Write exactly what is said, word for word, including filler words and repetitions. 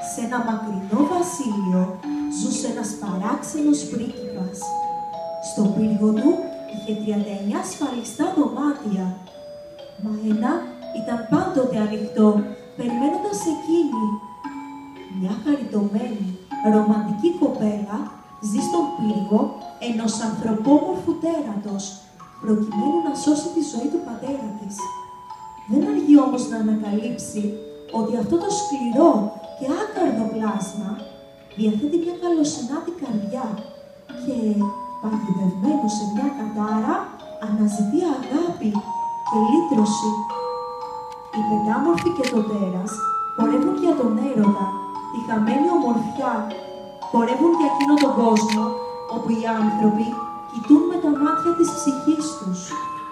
Σε ένα μακρινό βασίλειο ζούσε ένας παράξενος πρίγκιπας. Στον πύργο του είχε τριάντα εννέα ασφαλιστά δωμάτια. Μα ένα ήταν πάντοτε ανοιχτό, περιμένοντας εκείνη. Μια χαριτωμένη, ρομαντική κοπέλα ζει στον πύργο ενός ανθρωπόμορφου τέρατος, προκειμένου να σώσει τη ζωή του πατέρα της. Δεν αργεί όμως να ανακαλύψει ότι αυτό το σκληρό και άκαρδο πλάσμα διαθέτει μια καλοσυνάτη καρδιά και, παγιδευμένο σε μια κατάρα, αναζητεί αγάπη και λύτρωση. Οι πεντάμορφοι και το τέρας πορεύουν για τον έρωτα, τη χαμένη ομορφιά, πορεύουν για εκείνο τον κόσμο όπου οι άνθρωποι κοιτούν με τα μάτια της ψυχής τους.